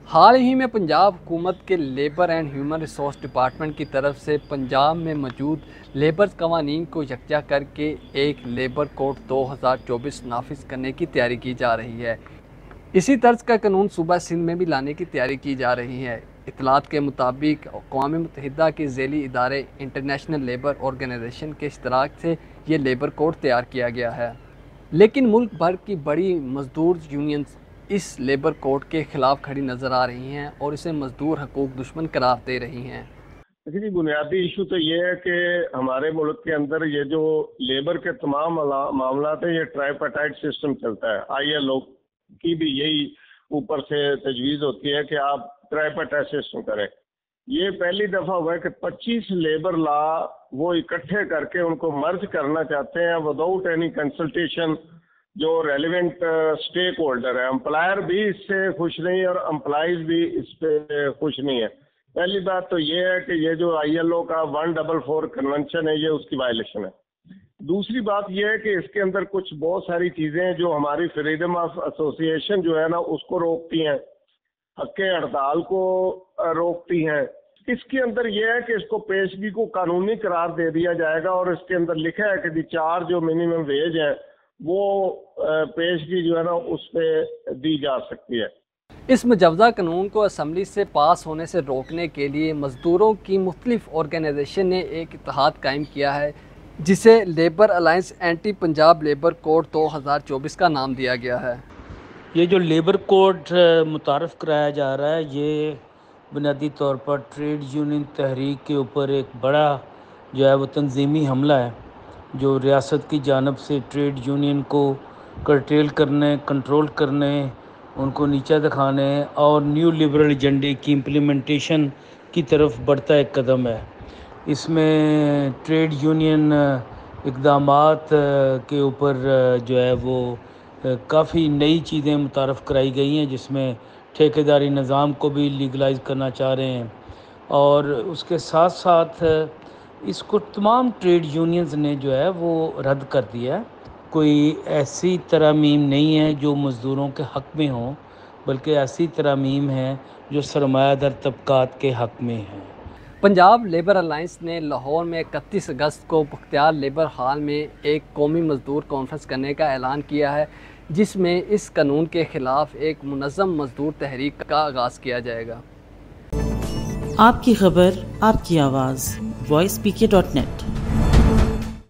حال ہی میں پنجاب حکومت کے labour and human resource department کی طرف سے پنجاب میں موجود لیبر قوانین کو یکجا کر کے ایک لیبر کوڈ 2024 نافذ کرنے کی تیاری کی جا رہی ہے۔ اسی طرز کا قانون صوبہ سندھ میں بھی لانے کی تیاری کی جا رہی ہے۔ اطلاعات کے مطابق اقوام متحدہ کے ذیلی ادارے انٹرنیشنل لیبر آرگنائزیشن کے اشتراک سے یہ لیبر کوڈ تیار کیا گیا ہے، لیکن ملک بھر کی بڑی مزدور یونینز اس لیبر کوڈ کے خلاف کھڑی نظر آ رہی ہیں اور اسے مزدور حقوق دشمن قرار دے رہی ہیں۔ جی، بنیادی ایشو تو یہ ہے کہ ہمارے ملک کے اندر یہ جو لیبر کے تمام معاملات ہیں، یہ ٹرائیپارٹائٹ سسٹم چلتا ہے۔ ILO کی بھی یہی اوپر سے تجویز ہوتی ہے کہ آپ ٹرائیپارٹائٹ سسٹم کریں۔ یہ پہلی دفعہ ہوا ہے کہ 25 لیبر لا وہ اکٹھے کر کے ان کو مرج کرنا چاہتے ہیں وداؤٹ اینی کنسلٹیشن جو ریلیونٹ اسٹیک ہولڈر ہے۔ امپلائر بھی اس سے خوش نہیں اور امپلائیز بھی اس پہ خوش نہیں ہے۔ پہلی بات تو یہ ہے کہ یہ جو ILO کا 144 کنونشن ہے، یہ اس کی وائلیشن ہے۔ دوسری بات یہ ہے کہ اس کے اندر کچھ بہت ساری چیزیں جو ہماری فریڈم آف ایسوسی ایشن جو ہے نا اس کو روکتی ہیں، حق ہڑتال کو روکتی ہیں۔ اس کے اندر یہ ہے کہ اس کو پیشگی کو قانونی قرار دے دیا جائے گا اور اس کے اندر لکھا ہے کہ دی 4 جو منیمم ویج ہیں وہ پیشگی جو ہے نا اس پہ دی جا سکتی ہے۔ اس مجوزہ قانون کو اسمبلی سے پاس ہونے سے روکنے کے لیے مزدوروں کی مختلف آرگنائزیشن نے ایک اتحاد قائم کیا ہے، جسے labour alliance anti Punjab labour code 2024 کا نام دیا گیا ہے۔ یہ جو لیبر کوڈ متعارف کرایا جا رہا ہے، یہ بنیادی طور پر ٹریڈ یونین تحریک کے اوپر ایک بڑا جو ہے وہ تنظیمی حملہ ہے، جو ریاست کی جانب سے ٹریڈ یونین کو کرٹیل کرنے، کنٹرول کرنے، ان کو نیچا دکھانے اور نیو لبرل ایجنڈے کی امپلیمنٹیشن کی طرف بڑھتا ایک قدم ہے۔ اس میں ٹریڈ یونین اقدامات کے اوپر جو ہے وہ کافی نئی چیزیں متعارف کرائی گئی ہیں، جس میں ٹھیکیداری نظام کو بھی لیگلائز کرنا چاہ رہے ہیں، اور اس کے ساتھ ساتھ اس کو تمام ٹریڈ یونینز نے جو ہے وہ رد کر دیا ہے۔ کوئی ایسی ترامیم نہیں ہے جو مزدوروں کے حق میں ہوں، بلکہ ایسی ترامیم ہیں جو سرمایہ دار طبقات کے حق میں ہیں۔ پنجاب لیبر الائنس نے لاہور میں 31 اگست کو بختیار لیبر ہال میں ایک قومی مزدور کانفرنس کرنے کا اعلان کیا ہے، جس میں اس قانون کے خلاف ایک منظم مزدور تحریک کا آغاز کیا جائے گا۔ آپ کی خبر، آپ کی آواز، voicepk.net